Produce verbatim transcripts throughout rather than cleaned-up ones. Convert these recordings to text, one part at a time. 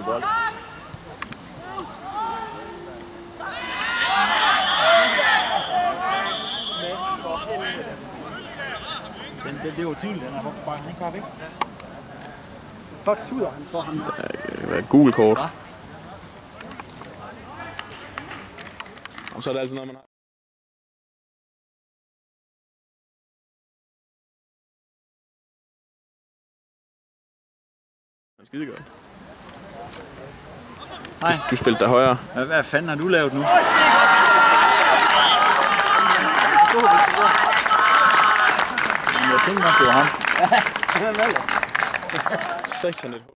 bold. Den, den, det er jo tydeligt, den er hvorfor bare den ikke bare væk. Fuck tuder han for ham. Det kan være et gul kort. Og så er det altid noget, man har. Det er skide godt. Hej. Du, du spillede der højere. Hvad, hvad fanden har du lavet nu? Jeg tænkte nok, det var ham. Ja, hvad ellers? seksten et.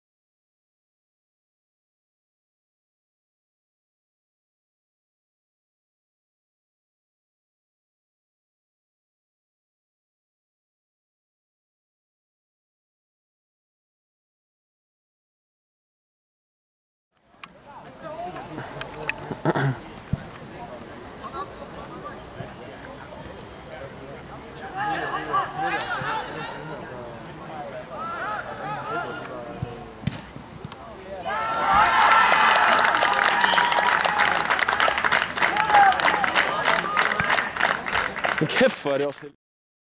Men kæft, hvor er det også heldigt.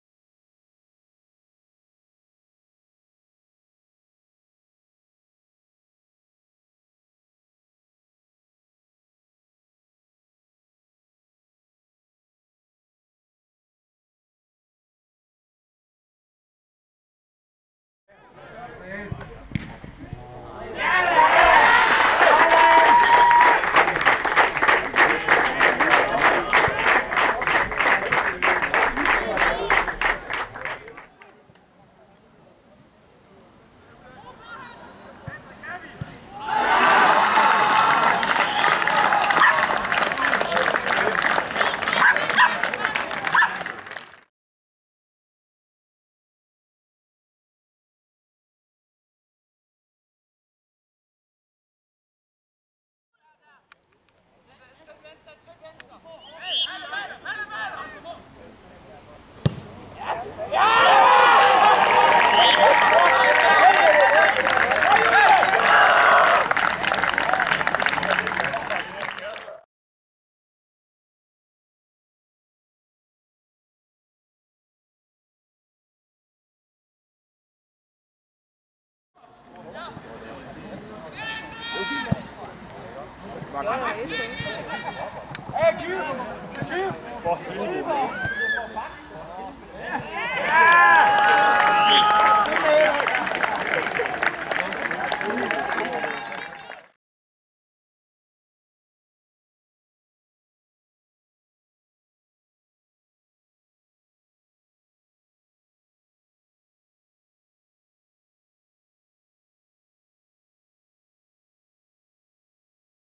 Hey, Q! Q! For helvede.